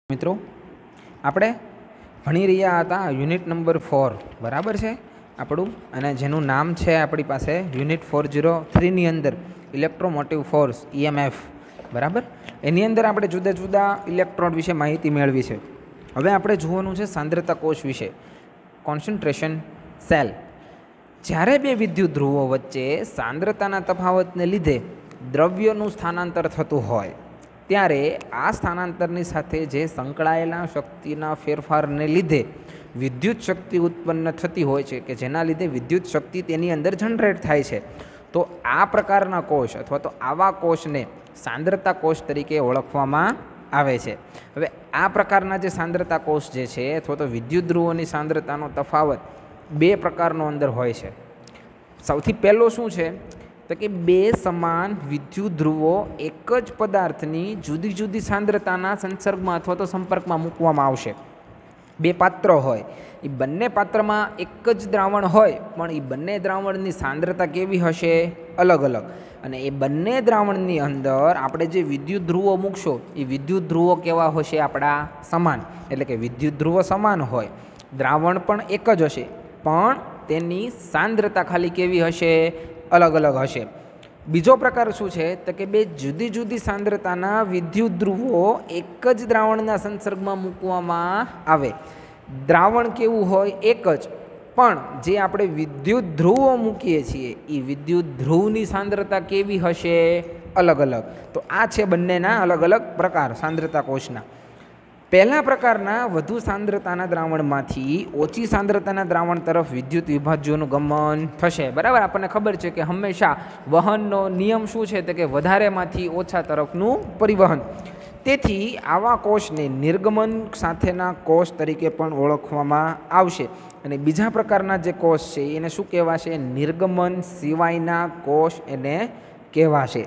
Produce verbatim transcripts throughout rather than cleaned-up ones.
મિત્રો આપણે ભણી રહ્યા હતા યુનિટ નંબર ફોર બરાબર છે આપણું, અને જેનું નામ છે આપણી પાસે યુનિટ ફોર ઝીરો થ્રીની અંદર ઇલેક્ટ્રોમોટિવ ફોર્સ ઈએમએફ બરાબર. એની અંદર આપણે જુદા જુદા ઇલેક્ટ્રોડ વિશે માહિતી મેળવી છે. હવે આપણે જોવાનું છે સાંદ્રતા કોષ વિશે, કોન્સન્ટ્રેશન સેલ. જ્યારે બે વિદ્યુત ધ્રુવો વચ્ચે સાંદ્રતાના તફાવતને લીધે દ્રવ્યનું સ્થાનાંતર થતું હોય ત્યારે આ સ્થાનાંતરની સાથે જે સંકળાયેલા શક્તિના ફેરફારને લીધે વિદ્યુત શક્તિ ઉત્પન્ન થતી હોય છે કે જેના લીધે વિદ્યુત શક્તિ તેની અંદર જનરેટ થાય છે. તો આ પ્રકારના કોષ અથવા તો આવા કોષને સાંદ્રતા કોષ તરીકે ઓળખવામાં આવે છે. હવે આ પ્રકારના જે સાંદ્રતા કોષ જે છે અથવા તો વિદ્યુત ધ્રુવોની સાંદ્રતાનો તફાવત બે પ્રકારનો અંદર હોય છે. સૌથી પહેલો શું છે તો કે બે સમાન વિદ્યુત ધ્રુવો એક જ પદાર્થની જુદી જુદી સાંદ્રતાના સંસર્ગમાં અથવા તો સંપર્કમાં મૂકવામાં આવશે. બે પાત્ર હોય, એ બંને પાત્રમાં એક જ દ્રાવણ હોય પણ એ બંને દ્રાવણની સાંદ્રતા કેવી હશે? અલગ અલગ. અને એ બંને દ્રાવણની અંદર આપણે જે વિદ્યુત ધ્રુવો મૂકશો એ વિદ્યુત ધ્રુવો કેવા હશે? આપણા સમાન. એટલે કે વિદ્યુત ધ્રુવો સમાન હોય, દ્રાવણ પણ એક જ હશે પણ તેની સાંદ્રતા ખાલી કેવી હશે? અલગ અલગ હશે. બીજો પ્રકાર શું છે તો કે બે જુદી જુદી સાંદ્રતાના વિદ્યુત ધ્રુવો એક જ દ્રાવણના સંસર્ગમાં મૂકવામાં આવે. દ્રાવણ કેવું હોય? એક જ, પણ જે આપણે વિદ્યુત ધ્રુવો મૂકીએ છીએ એ વિદ્યુત ધ્રુવની સાંદ્રતા કેવી હશે? અલગ અલગ. તો આ છે બંનેના અલગ અલગ પ્રકાર સાંદ્રતા કોષના. પહેલા પ્રકારના વધુ સાંદ્રતાના દ્રાવણમાંથી ઓછી સાંદ્રતાના દ્રાવણ તરફ વિદ્યુત વિભાજ્યોનું ગમન થશે. બરાબર, આપણને ખબર છે કે હંમેશા વહનનો નિયમ શું છે તો કે વધારેમાંથી ઓછા તરફનું પરિવહન. તેથી આવા કોષને નિર્ગમન સાથેના કોષ તરીકે પણ ઓળખવામાં આવશે. અને બીજા પ્રકારના જે કોષ છે એને શું કહેવાશે? નિર્ગમન સિવાયના કોષ એને કહેવાશે.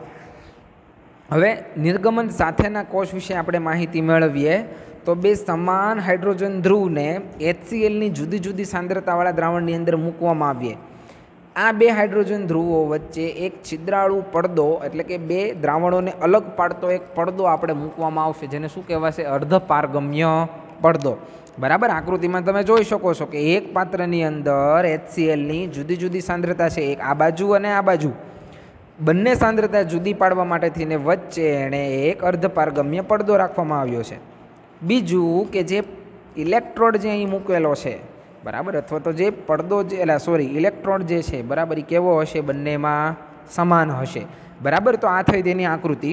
હવે નિર્ગમન સાથેના કોષ વિશે આપણે માહિતી મેળવીએ તો બે સમાન હાઇડ્રોજન ધ્રુવને એચસીએલની જુદી જુદી સાંદ્રતાવાળા દ્રાવણની અંદર મૂકવામાં આવીએ. આ બે હાઇડ્રોજન ધ્રુવો વચ્ચે એક છિદ્રાળુ પડદો એટલે કે બે દ્રાવણોને અલગ પાડતો એક પડદો આપણે મૂકવામાં આવશે, જેને શું કહેવાશે? અર્ધપારગમ્ય પડદો. બરાબર, આકૃતિમાં તમે જોઈ શકો છો કે એક પાત્રની અંદર એચસીએલની જુદી જુદી સાંદ્રતા છે, એક આ બાજુ અને આ બાજુ. બંને સાંદ્રતા જુદી પાડવા માટે થઈને વચ્ચે એણે એક અર્ધપારગમ્ય પડદો રાખવામાં આવ્યો છે. બીજું કે જે ઇલેક્ટ્રોડ જે અહીં મૂકેલો છે બરાબર, અથવા તો જે પડદો જે એટલે સોરી ઇલેક્ટ્રોડ જે છે બરાબર, એ કેવો હશે? બંનેમાં સમાન હશે. બરાબર, તો આ થઈ તેની આકૃતિ.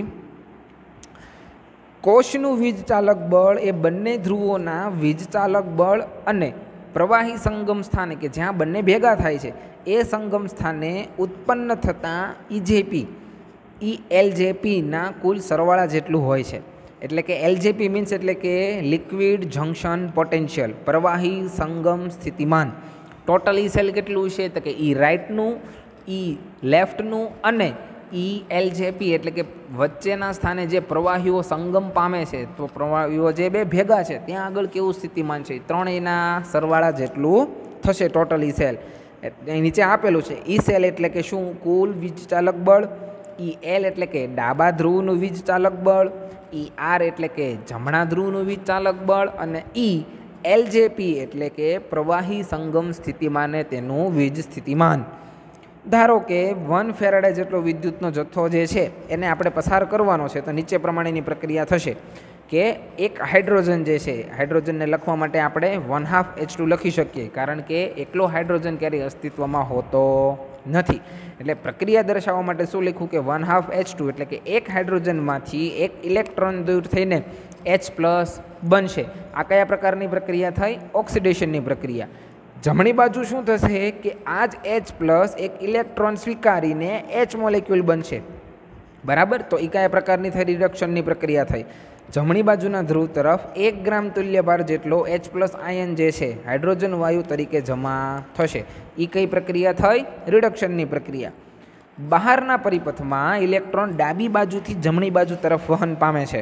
કોષનું વીજચાલક બળ એ બંને ધ્રુવોના વીજચાલક બળ અને પ્રવાહી સંગમ સ્થાને કે જ્યાં બંને ભેગા થાય છે એ સંગમ સ્થાને ઉત્પન્ન થતાં ઈજેપી ઈ એલજેપીના કુલ સરવાળા જેટલું હોય છે. એટલે કે એલજેપી મીન્સ એટલે કે લિક્વિડ જંક્શન પોટેન્શિયલ, પ્રવાહી સંગમ સ્થિતિમાન. ટોટલ ઈ સેલ કેટલું છે તો કે ઈ રાઇટનું, ઈ લેફ્ટનું અને ઈ એલજેપી એટલે કે વચ્ચેના સ્થાને જે પ્રવાહીઓ સંગમ પામે છે તો પ્રવાહીઓ જે બે ભેગા છે ત્યાં આગળ કેવું સ્થિતિમાન છે, ત્રણેયના સરવાળા જેટલું થશે ટોટલ ઈ સેલ. નીચે આપેલું છે ઈ સેલ એટલે કે શું? કુલ વીજચાલક બળ. ઈ એલ એટલે કે ડાબા ધ્રુવનું વીજચાલક બળ. ઈ આર એટલે કે જમણા ધ્રુવનું વીજચાલક બળ. અને ઈ એલજેપી એટલે કે પ્રવાહી સંગમ સ્થિતિમાને તેનું વીજ સ્થિતિમાન. ધારો કે વન ફેરાડે જેટલો વિદ્યુતનો જથ્થો જે છે એને આપણે પસાર કરવાનો છે તો નીચે પ્રમાણેની પ્રક્રિયા થશે કે એક હાઇડ્રોજન જે છે, હાઇડ્રોજનને લખવા માટે આપણે વન હાફ એચ ટુ લખી શકીએ, કારણ કે એકલો હાઇડ્રોજન ક્યારેય અસ્તિત્વમાં હોતો નથી. એટલે પ્રક્રિયા દર્શાવવા માટે શું લખ્યું કે વન હાફ એચ ટુ એટલે કે એક હાઇડ્રોજનમાંથી એક ઇલેક્ટ્રોન દૂર થઈને એચ પ્લસ બનશે. આ કયા પ્રકારની પ્રક્રિયા થઈ? ઓક્સિડેશનની પ્રક્રિયા. જમણી બાજુ શું થશે કે આ જ એચ પ્લસ એક ઇલેક્ટ્રોન સ્વીકારીને એચ મોલેક્યુલ બનશે. બરાબર, તો એ કયા પ્રકારની થઈ? રિડક્શનની પ્રક્રિયા થઈ. જમણી બાજુના ધ્રુવ તરફ એક ગ્રામ તુલ્યભાર જેટલો એચ પ્લસ આયન જે છે હાઇડ્રોજન વાયુ તરીકે જમા થશે. એ કઈ પ્રક્રિયા થઈ? રિડક્શનની પ્રક્રિયા. બહારના પરિપથમાં ઇલેક્ટ્રોન ડાબી બાજુથી જમણી બાજુ તરફ વહન પામે છે.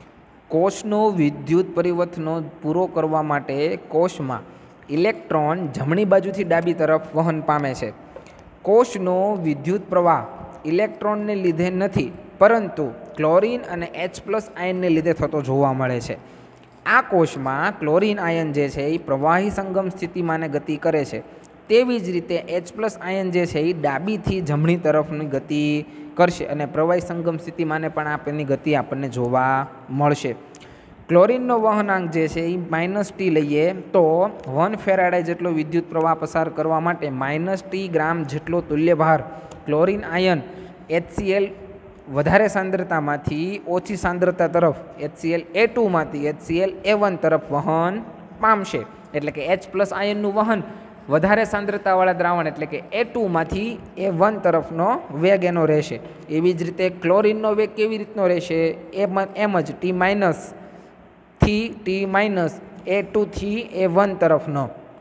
કોષનો વિદ્યુત પરિવર્તનો પૂરો કરવા માટે કોષમાં ઇલેક્ટ્રોન જમણી બાજુથી ડાબી તરફ વહન પામે છે. કોષનો વિદ્યુત પ્રવાહ ઇલેક્ટ્રોનને લીધે નથી પરંતુ ક્લોરીન અને એચ પ્લસ આયનને લીધે થતો જોવા મળે છે. આ કોષમાં ક્લોરિન આયન જે છે એ પ્રવાહી સંગમ સ્થિતિમાંને ગતિ કરે છે. તેવી જ રીતે એચ પ્લસ આયન જે છે એ ડાબીથી જમણી તરફની ગતિ કરશે અને પ્રવાહી સંગમ સ્થિતિમાંને પણ આપેની ગતિ આપણને જોવા મળશે. ક્લોરિનનો વહનાંક જે છે એ માઇનસ ટી લઈએ તો વન ફેરાડે જેટલો વિદ્યુત પ્રવાહ પસાર કરવા માટે માઇનસ ટી ગ્રામ જેટલો તુલ્યભાર ક્લોરિન આયન એચસીએલ વધારે સાંદ્રતામાંથી ઓછી સાંદ્રતા તરફ એચસીએલ એ ટુમાંથી એચસીએલ એ વન તરફ વહન પામશે. એટલે કે એચ પ્લસ આયનનું વહન વધારે સાંદ્રતાવાળા દ્રાવણ એટલે કે એ ટુમાંથી એ વન તરફનો વેગ એનો રહેશે. એવી જ રીતે ક્લોરિનનો વેગ કેવી રીતનો રહેશે એમ એમ જ ટી માઇનસ થી ટી માઇનસ એ ટુથી એ વન તરફનો.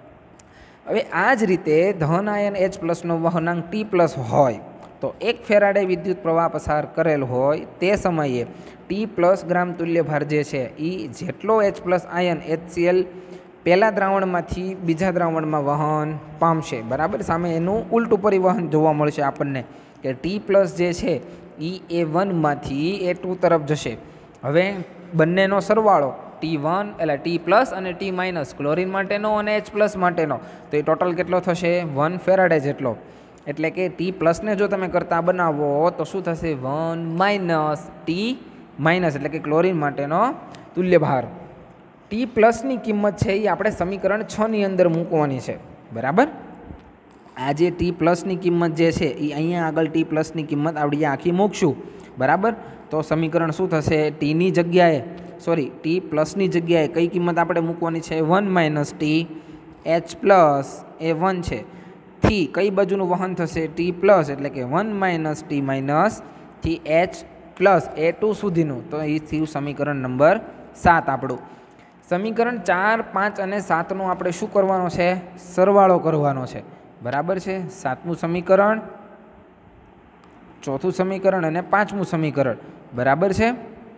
હવે આ જ રીતે ધન આયન એચ પ્લસનો વહનાંક ટી પ્લસ હોય તો એક ફેરાડે વિદ્યુત પ્રવાહ પસાર કરેલ હોય તે સમયે ટી પ્લસ ગ્રામ તુલ્ય ભાર જે છે એ જેટલો એચ પ્લસ આયન એચસીએલ પહેલાં દ્રાવણમાંથી બીજા દ્રાવણમાં વહન પામશે. બરાબર, સામે એનું ઉલટું પરિવહન જોવા મળશે આપણને કે ટી પ્લસ જે છે એ એ વનમાંથી એ ટુ તરફ જશે. હવે બંનેનો સરવાળો ટી વન એટલે ટી પ્લસ અને ટી માઇનસ ક્લોરિન માટેનો અને એચ પ્લસ માટેનો તો એ ટોટલ કેટલો થશે વન ફેરાડે જેટલો. એટલે કે ટી પ્લસને જો તમે કરતા બનાવો તો શું થશે વન માઇનસ ટી માઇનસ એટલે કે ક્લોરિન માટેનો તુલ્યભાર. ટી પ્લસની કિંમત છે એ આપણે સમીકરણ છ ની અંદર મૂકવાની છે. બરાબર, આ જે ટી પ્લસની કિંમત જે છે એ અહીંયા આગળ ટી પ્લસની કિંમત આપણે આખી મૂકશું. બરાબર, તો સમીકરણ શું થશે ટીની જગ્યાએ સોરી ટી પ્લસની જગ્યાએ કઈ કિંમત આપણે મૂકવાની છે one minus T H plus A one છે થી કઈ બાજુનું વહન થશે ટી પ્લસ એટલે કે વન માઇનસ ટી માઇનસ થી એચ પ્લસ એ ટુ સુધીનું. તો એ થયું સમીકરણ નંબર સાત આપણું. સમીકરણ ચાર પાંચ અને સાતનું આપણે શું કરવાનો છે સરવાળો કરવાનો છે. બરાબર છે, સાતમું સમીકરણ ચોથું સમીકરણ અને પાંચમું સમીકરણ. બરાબર છે,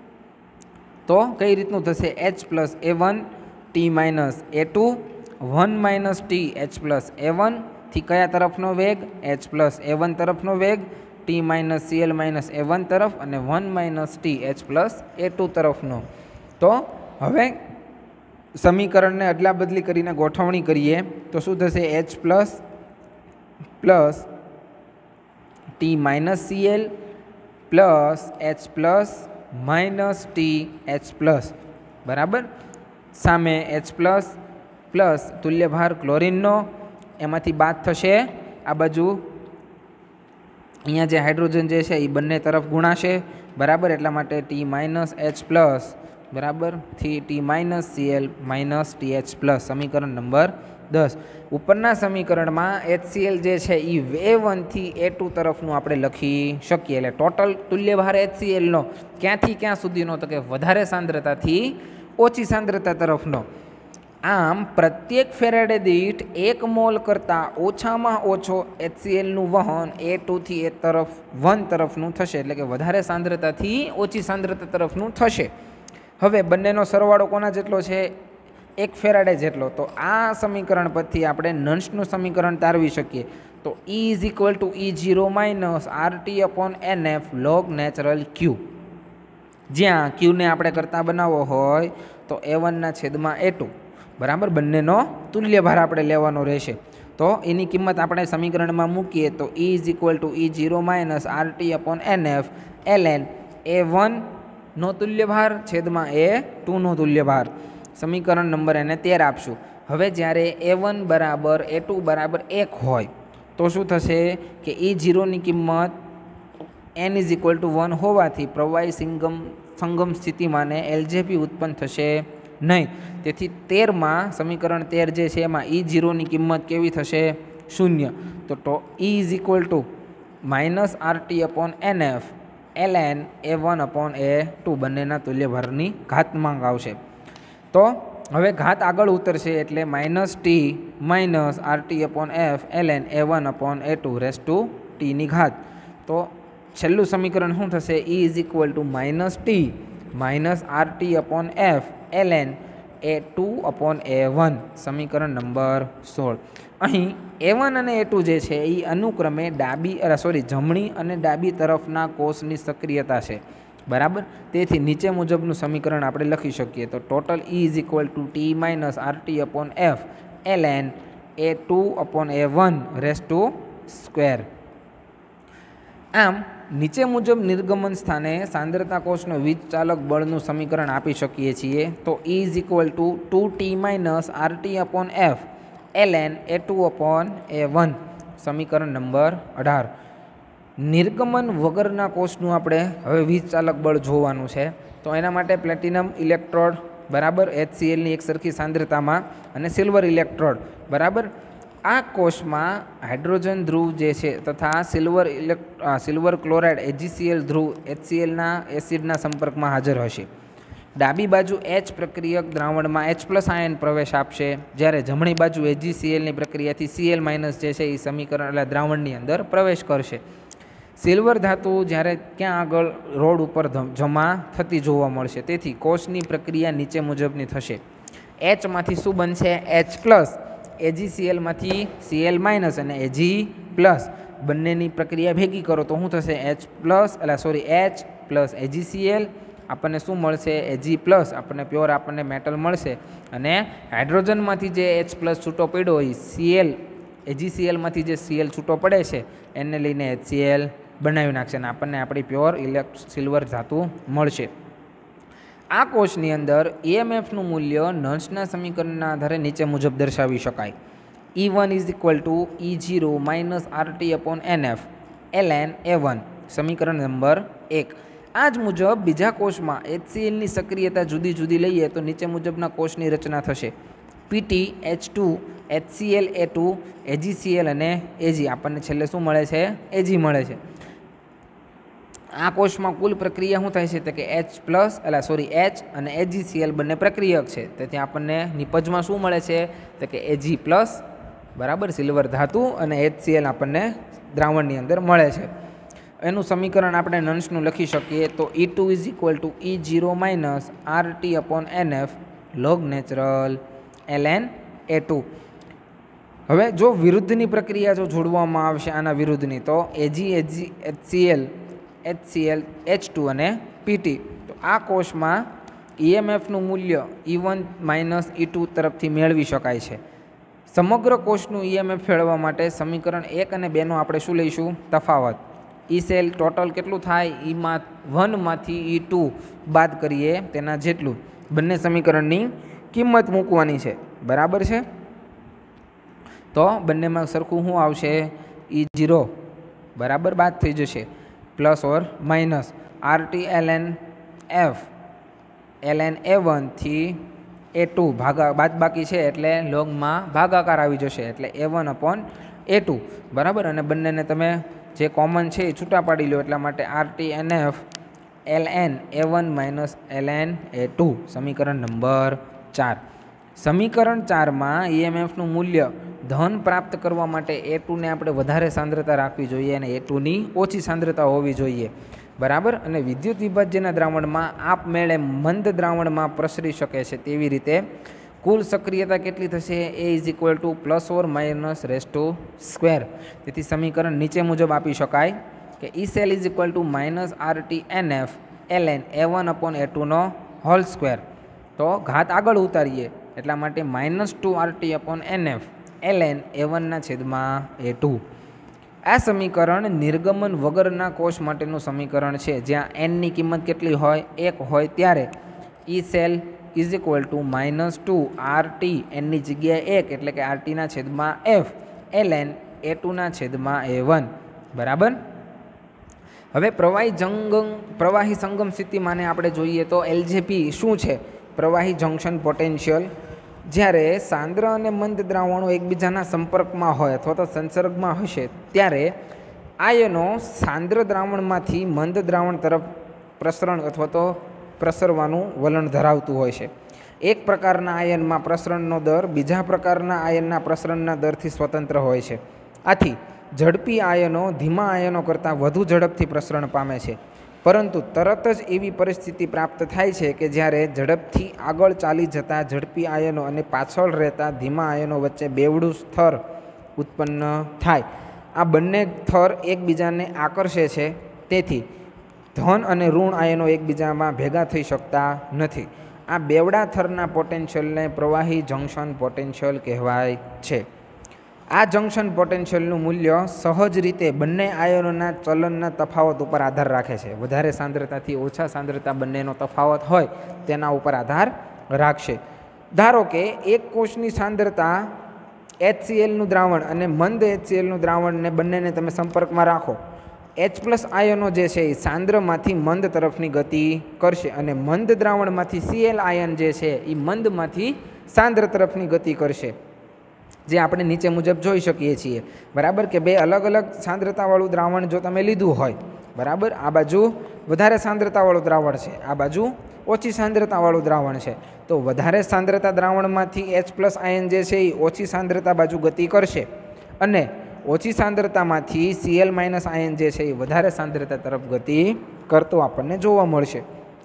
તો કઈ રીતનું થશે H plus A one T minus A two one minus T H plus A one થી કયા તરફનો વેગ એચ પ્લસ એ વન તરફનો વેગ T minus CL minus A one તરફ અને one minus T H plus A two તરફનો. તો હવે સમીકરણને અદલા બદલી કરીને ગોઠવણી કરીએ તો શું થશે H plus plus T minus CL plus H plus minus T H plus. બરાબર, સામે એચ પ્લસ પ્લસ તુલ્યભાર ક્લોરિનનો એમાંથી બાદ થશે આ બાજુ અહીંયા જે હાઇડ્રોજન જે છે એ બંને તરફ ગુણાશે. બરાબર, એટલા માટે ટી માઇનસ એચ પ્લસ બરાબર થી T minus CL minus T H plus. સમીકરણ નંબર દસ. ઉપરના સમીકરણમાં એચસીએલ જે છે એ વે વનથી એ ટુ તરફનું આપણે લખી શકીએ. એટલે ટોટલ તુલ્યભાર એચસીએલનો ક્યાંથી ક્યાં સુધીનો તો કે વધારે સાંદ્રતાથી ઓછી સાંદ્રતા તરફનો. આમ પ્રત્યેક ફેરાડે દીઠ એક મોલ કરતાં ઓછામાં ઓછો એચસીએલનું વહન એ ટુથી એ તરફ વન તરફનું થશે. એટલે કે વધારે સાંદ્રતાથી ઓછી સાંદ્રતા તરફનું થશે. હવે બંનેનો સરવાળો કોના જેટલો છે એક ફેરાડે જેટલો. તો આ સમીકરણ પરથી આપણે નંશનું સમીકરણ તારવી શકીએ. તો E is equal to E zero minus R T upon N F log natural Q, જ્યાં ક્યુને આપણે કરતા બનાવવો હોય તો એ વનના છેદમાં એ ટુ. બરાબર, બંનેનો તુલ્યભાર આપણે લેવાનો રહેશે. તો એની કિંમત આપણે સમીકરણમાં મૂકીએ તો E is equal to E zero minus R T upon N F L N A one નો તુલ્યભાર છેદમાં એ ટુનો તુલ્યભાર. સમીકરણ નંબર એને તેર આપશું. હવે જ્યારે એ વન બરાબર એ ટુ બરાબર એક હોય તો શું થશે કે ઈ ઝીરોની કિંમત N is equal to one હોવાથી પ્રવાહી સંગમ સંગમ સ્થિતિમાં ને એલજેપી ઉત્પન્ન થશે નહીં. તેથી તેરમાં સમીકરણ તેર જે છે એમાં ઈ ઝીરોની કિંમત કેવી થશે શૂન્ય. તો ટો E is equal to minus R T upon N F L N A one upon A two બંનેના તુલ્યભારની ઘાતમાંક આવશે. તો હવે ઘાત આગળ ઉતરશે એટલે minus T minus R T upon F L N A one upon A two raise to ટીની ઘાત. તો છેલ્લું સમીકરણ શું થશે E is equal to minus T minus R T upon F L N A two upon A one. સમીકરણ number સોળ. અહીં એ વન અને એ ટુ જે છે એ અનુક્રમે ડાબી સોરી જમણી અને ડાબી તરફના કોષની સક્રિયતા છે. बराबर। तेथी नीचे मुजबનું समीकरण આપણે લખી શકીએ તો total E is equal to T minus R T upon F L N A two upon A one raise to square. આમ નીચે મુજબ નિર્ગમન સ્થાને સાંદ્રતા કોષનો વીજચાલક બળનું સમીકરણ આપી શકીએ છીએ તો E is equal to two T minus R T upon F L N A two upon A one સમીકરણ નંબર અઢાર। નિર્ગમન વગરના કોષનું આપણે હવે વીજચાલક બળ જોવાનું છે તો એના માટે પ્લેટિનમ ઇલેક્ટ્રોડ બરાબર એચસીએલની એક સરખી સાંદ્રતામાં અને સિલ્વર ઇલેક્ટ્રોડ બરાબર। આ કોષમાં હાઇડ્રોજન ધ્રુવ જે છે તથા સિલ્વર ઇલેક્ટ સિલ્વર ક્લોરાઇડ એજીસીએલ ધ્રુવ એચસીએલના એસિડના સંપર્કમાં હાજર હશે। ડાબી બાજુ એચ પ્રક્રિયક દ્રાવણમાં એચ પ્લસ આયન પ્રવેશ આપશે, જ્યારે જમણી બાજુ એજીસીએલની પ્રક્રિયાથી સીએલ માઇનસ જે છે એ સમીકરણ એટલે દ્રાવણની અંદર પ્રવેશ કરશે। સિલ્વર ધાતુ જ્યારે ક્યાં આગળ રોડ ઉપર જમા થતી જોવા મળશે, તેથી કોષની પ્રક્રિયા નીચે મુજબની થશે। એચમાંથી શું બનશે? એચ પ્લસ, એજીસીએલમાંથી સીએલ માઇનસ અને એજી પ્લસ બંનેની પ્રક્રિયા ભેગી કરો તો શું થશે? એચ પ્લસ એટલે સોરી એચ પ્લસ એજીસીએલ આપણને શું મળશે? એજી પ્લસ આપણને પ્યોર આપણને મેટલ મળશે અને હાઇડ્રોજનમાંથી જે એચ પ્લસ છૂટો પડ્યો હોય સીએલ એજીસીએલમાંથી જે સીએલ છૂટો પડે છે એને લઈને એચસીએલ બનાવી નાખશે અને આપણને આપણી પ્યોર ઇલેક્ટ સિલ્વર ધાતુ મળશે। આ કોષની અંદર ઈએમએફનું મૂલ્ય નર્સના સમીકરણના આધારે નીચે મુજબ દર્શાવી શકાય। E one is equal to E zero minus R T upon N F L N A one સમીકરણ નંબર એક। આ જ મુજબ બીજા કોષમાં એચસીએલની સક્રિયતા જુદી જુદી લઈએ તો નીચે મુજબના કોષની રચના થશે। PT H two HCL A two AGCL અને એજી આપણને છેલ્લે શું મળે છે? એજી મળે છે। આ કોષમાં કુલ પ્રક્રિયા શું થાય છે તો કે એચ પ્લસ એટલે સોરી એચ અને એજીસીએલ બંને પ્રક્રિયક છે, તેથી આપણને નિપજમાં શું મળે છે તો કે એજી પ્લસ બરાબર સિલ્વર ધાતુ અને એચસીએલ આપણને દ્રાવણની અંદર મળે છે। એનું સમીકરણ આપણે નંશનું લખી શકીએ તો E two is equal to E zero minus R T upon N F log natural L N A two. હવે જો વિરુદ્ધની પ્રક્રિયા જો જોડવામાં આવશે આના વિરુદ્ધની તો AG AG HCL HCL H two અને પીટી તો આ કોષમાં ઈએમએફનું મૂલ્ય E one minus E two તરફથી મેળવી શકાય છે। સમગ્ર કોષનું ઈએમએફ મેળવવા માટે સમીકરણ એક અને બેનો આપણે શું લઈશું? તફાવત। ઈ સેલ ટોટલ કેટલું થાય? ઈમાં વનમાંથી ઈ ટુ બાદ કરીએ તેના જેટલું બંને સમીકરણની કિંમત મૂકવાની છે બરાબર છે। તો બંનેમાં સરખું શું આવશે? ઈ ઝીરો બરાબર બાદ થઈ જશે plus or minus R T L N F L N A વનથી એ ટુ ભાગા બાદ બાકી છે એટલે લોગમાં ભાગાકાર આવી જશે એટલે A one upon A two બરાબર। અને બંનેને તમે જે કોમન છે એ છૂટા પાડી લો એટલા માટે R T N F L N A one minus L N A two સમીકરણ નંબર ચાર। સમીકરણ ચારમાં ઈએમએફનું મૂલ્ય ધન પ્રાપ્ત કરવા માટે એ ટુને આપણે વધારે સાંદ્રતા રાખવી જોઈએ અને એ ટુની ઓછી સાંદ્રતા હોવી જોઈએ બરાબર। અને વિદ્યુત વિભાજ્યના દ્રાવણમાં આપમેળે મંદ દ્રાવણમાં પ્રસરી શકે છે તેવી રીતે કુલ સક્રિયતા કેટલી થશે? A is equal to plus or minus raise to square. તેથી સમીકરણ નીચે મુજબ આપી શકાય કે E cell is equal to minus R T N F L N A one upon A ટુનો હોલ સ્ક્વેર। તો ઘાત આગળ ઉતારીએ એટલા માટે minus two R T upon N F L N A વનના છેદમાં એ ટુ। આ સમીકરણ નિર્ગમન વગરના કોષ માટેનું સમીકરણ છે જ્યાં એનની કિંમત કેટલી હોય? એક હોય ત્યારે E cell is equal to minus two R T એનની જગ્યાએ એક એટલે કે આર ટીના છેદમાં એફ એલ એન એ ટુના છેદમાં એ વન બરાબર। હવે પ્રવાહી જંગમ પ્રવાહી સંગમ સ્થિતિમાને આપણે જોઈએ તો એલજેપી શું છે? પ્રવાહી જંક્શન પોટેન્શિયલ। જ્યારે સાંદ્ર અને મંદ દ્રાવણો એકબીજાના સંપર્કમાં હોય અથવા તો સંસર્ગમાં હશે ત્યારે આયનો સાંદ્ર દ્રાવણમાંથી મંદ દ્રાવણ તરફ પ્રસરણ અથવા તો પ્રસરવાનું વલણ ધરાવતું હોય છે। એક પ્રકારના આયનમાં પ્રસરણનો દર બીજા પ્રકારના આયનના પ્રસરણના દરથી સ્વતંત્ર હોય છે। આથી ઝડપી આયનો ધીમા આયનો કરતાં વધુ ઝડપથી પ્રસરણ પામે છે, પરંતુ તરત જ એવી પરિસ્થિતિ પ્રાપ્ત થાય છે કે જ્યારે ઝડપથી આગળ ચાલી જતા ઝડપી આયનો અને પાછળ રહેતા ધીમા આયનો વચ્ચે બેવડું સ્તર ઉત્પન્ન થાય। આ બંને થર એકબીજાને આકર્ષે છે, તેથી ધન અને ઋણ આયનો એકબીજામાં ભેગા થઈ શકતા નથી. આ બેવડા થરના પોટેન્શિયલને પ્રવાહી જંક્શન પોટેન્શિયલ કહેવાય છે. આ જંક્શન પોટેન્શિયલનું મૂલ્ય સહજ રીતે બંને આયનોના ચલનના તફાવત ઉપર આધાર રાખે છે. વધારે સાંદ્રતાથી ઓછા સાંદ્રતા બંનેનો તફાવત હોય તેના ઉપર આધાર રાખશે. ધારો કે એક કોષની સાંદ્રતા એચસીએલનું દ્રાવણ અને મંદ એચસીએલનું દ્રાવણને બંનેને તમે સંપર્કમાં રાખો. એચ પ્લસ આયનો જે છે એ સાંદ્રમાંથી મંદ તરફની ગતિ કરશે અને મંદ દ્રાવણમાંથી સીએલ આયન જે છે એ મંદમાંથી સાંદ્ર તરફની ગતિ કરશે, જે આપણે નીચે મુજબ જોઈ શકીએ છીએ. બરાબર કે બે અલગ અલગ સાંદ્રતાવાળું દ્રાવણ જો તમે લીધું હોય, બરાબર, આ બાજુ વધારે સાંદ્રતાવાળું દ્રાવણ છે, આ બાજુ ઓછી સાંદ્રતાવાળું દ્રાવણ છે, તો વધારે સાંદ્રતા દ્રાવણમાંથી એચ પ્લસ આયન જે છે એ ઓછી સાંદ્રતા બાજુ ગતિ કરશે અને ઓછી સાંદ્રતામાંથી સીએલ માઇનસ આયન જે છે એ વધારે સાંદ્રતા તરફ ગતિ કરતો આપણને જોવા મળશે.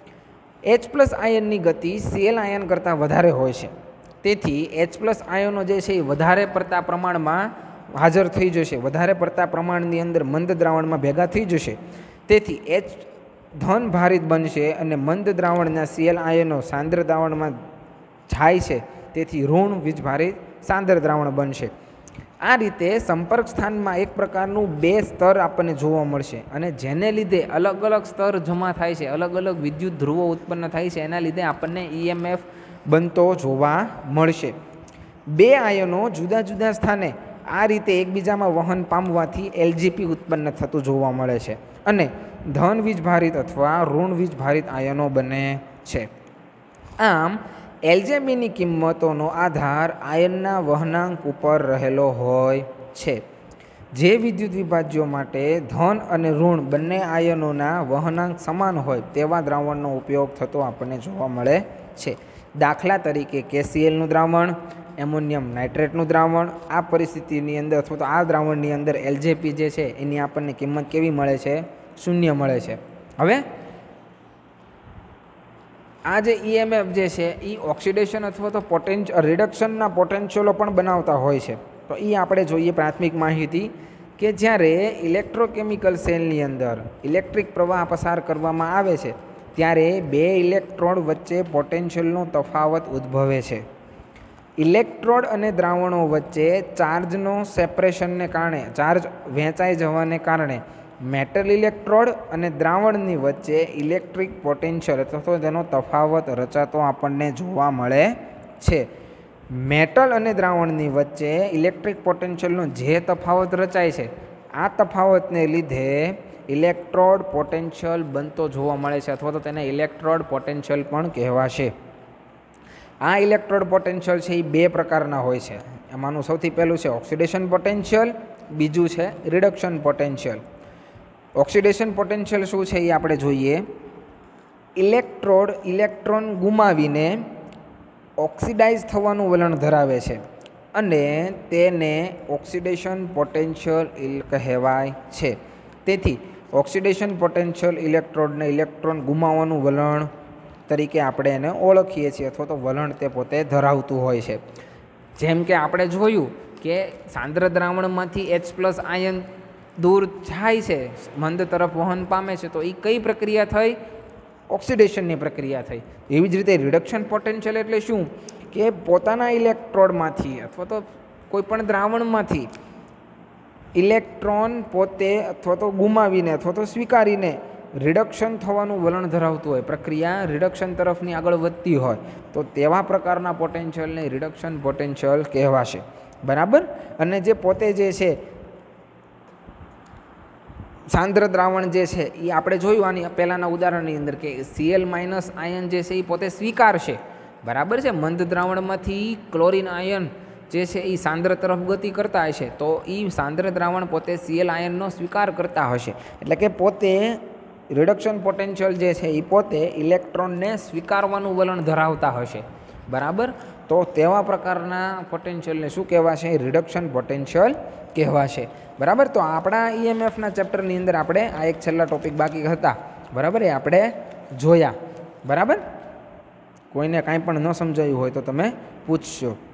એચ પ્લસ આયનની ગતિ સીએલ આયન કરતાં વધારે હોય છે. તેથી એચ પ્લસ આયનો જે છે એ વધારે પડતા પ્રમાણમાં હાજર થઈ જશે, વધારે પડતા પ્રમાણની અંદર મંદ દ્રાવણમાં ભેગા થઈ જશે. તેથી એચ ધન ભારિત બનશે અને મંદ દ્રાવણના સીએલ આયનો સાંદ્ર દ્રાવણમાં જાય છે, તેથી ઋણ વીજભારિત સાંદ્ર દ્રાવણ બનશે. આ રીતે સંપર્ક સ્થાનમાં એક પ્રકારનું બે સ્તર આપણને જોવા મળશે અને જેને લીધે અલગ અલગ સ્તર જમા થાય છે, અલગ અલગ વિદ્યુત ધ્રુવો ઉત્પન્ન થાય છે, એના લીધે આપણને ઈએમએફ બનતો જોવા મળશે. બે આયનો જુદા જુદા સ્થાને આ રીતે એકબીજામાં વહન પામવાથી એલજીપી ઉત્પન્ન થતું જોવા મળે છે અને ધન વીજભારિત અથવા ઋણ વીજભારિત આયનો બને છે. આમ એલજીબીની કિંમતોનો આધાર આયનના વહનાંક ઉપર રહેલો હોય છે. જે વિદ્યુત વિભાજ્યો માટે ધન અને ઋણ બંને આયનોના વહનાંક સમાન હોય તેવા દ્રાવણનો ઉપયોગ થતો આપણને જોવા મળે છે. દાખલા તરીકે કેસીએલનું દ્રાવણ, એમોનિયમ નાઇટ્રેટનું દ્રાવણ. આ પરિસ્થિતિની અંદર અથવા તો આ દ્રાવણની અંદર એલજેપી જે છે એની આપણને કિંમત કેવી મળે છે? શૂન્ય મળે છે. હવે આ જે ઈએમએફ જે છે એ ઓક્સિડેશન અથવા તો પોટેન્શ રિડક્શનના પોટેન્શિયલો પણ બનાવતા હોય છે. તો એ આપણે જોઈએ પ્રાથમિક માહિતી કે જ્યારે ઇલેક્ટ્રોકેમિકલ સેલની અંદર ઇલેક્ટ્રિક પ્રવાહ પસાર કરવામાં આવે છે ત્યારે બે ઇલેક્ટ્રોડ વચ્ચે પોટેન્શિયલનો તફાવત ઉદ્ભવે છે. ઇલેક્ટ્રોડ અને દ્રાવણો વચ્ચે ચાર્જનો સેપરેશનને કારણે, ચાર્જ વહેંચાઈ જવાને કારણે મેટલ ઇલેક્ટ્રોડ અને દ્રાવણની વચ્ચે ઇલેક્ટ્રિક પોટેન્શિયલ અથવા તો તેનો તફાવત રચાતો આપણને જોવા મળે છે. મેટલ અને દ્રાવણની વચ્ચે ઇલેક્ટ્રિક પોટેન્શિયલનો જે તફાવત રચાય છે, આ તફાવતને લીધે ઇલેક્ટ્રોડ પોટેન્શિયલ બનતો જોવા મળે છે અથવા તો તેને ઇલેક્ટ્રોડ પોટેન્શિયલ પણ કહેવાશે. આ ઇલેક્ટ્રોડ પોટેન્શિયલ છે એ બે પ્રકારના હોય છે. એમાંનું સૌથી પહેલું છે ઓક્સિડેશન પોટેન્શિયલ, બીજું છે રિડક્શન પોટેન્શિયલ. ઓક્સિડેશન પોટેન્શિયલ શું છે એ આપણે જોઈએ. ઇલેક્ટ્રોડ ઇલેક્ટ્રોન ગુમાવીને ઓક્સિડાઇઝ થવાનું વલણ ધરાવે છે અને તેને ઓક્સિડેશન પોટેન્શિયલ કહેવાય છે. તેથી ઓક્સિડેશન પોટેન્શિયલ ઇલેક્ટ્રોડને ઇલેક્ટ્રોન ગુમાવવાનું વલણ તરીકે આપણે એને ઓળખીએ છીએ અથવા તો વલણ તે પોતે ધરાવતું હોય છે. જેમ કે આપણે જોયું કે સાંદ્ર દ્રાવણમાંથી એચ પ્લસ આયન દૂર જાય છે, મંદ તરફ વહન પામે છે, તો એ કઈ પ્રક્રિયા થઈ? ઓક્સિડેશનની પ્રક્રિયા થઈ. એવી જ રીતે રિડક્શન પોટેન્શિયલ એટલે શું? કે પોતાના ઇલેક્ટ્રોડમાંથી અથવા તો કોઈ પણ દ્રાવણમાંથી ઇલેક્ટ્રોન પોતે અથવા તો ગુમાવીને અથવા તો સ્વીકારીને રિડક્શન થવાનું વલણ ધરાવતું હોય, પ્રક્રિયા રિડક્શન તરફની આગળ વધતી હોય, તો તેવા પ્રકારના પોટેન્શિયલને રિડક્શન પોટેન્શિયલ કહેવાશે. બરાબર. અને જે પોતે જે છે સાંદ્ર દ્રાવણ જે છે એ આપણે જોયું આની પહેલાંના ઉદાહરણની અંદર કે સીએલ માઇનસ આયન જે છે એ પોતે સ્વીકારશે. બરાબર છે. મંદ દ્રાવણમાંથી ક્લોરિન આયન જે છે એ સાંદ્ર તરફ ગતિ કરતા હશે, તો એ સાંદ્ર દ્રાવણ પોતે સીએલ આયનનો સ્વીકાર કરતા હશે. એટલે કે પોતે રિડક્શન પોટેન્શિયલ જે છે એ પોતે ઇલેક્ટ્રોનને સ્વીકારવાનું વલણ ધરાવતા હશે. બરાબર. તો તેવા પ્રકારના પોટેન્શિયલને શું કહેવાશે? રિડક્શન પોટેન્શિયલ કહેવાશે. બરાબર. તો આપણા ઈએમએફના ચેપ્ટરની અંદર આપણે આ એક છેલ્લા ટોપિક બાકી હતા, બરાબર, એ આપણે જોયા. બરાબર. કોઈને કાંઈ પણ ન સમજાયું હોય તો તમે પૂછશો.